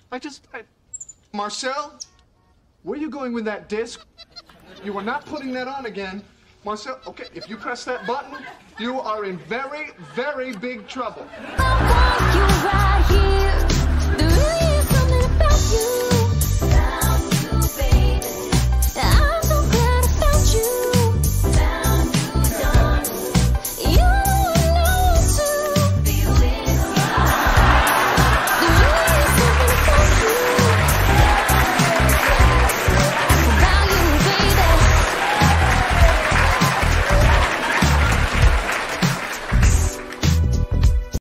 Marcel, where are you going with that disc? You are not putting that on again. Marcel, okay, if you press that button, you are in very, very big trouble. I want you right here.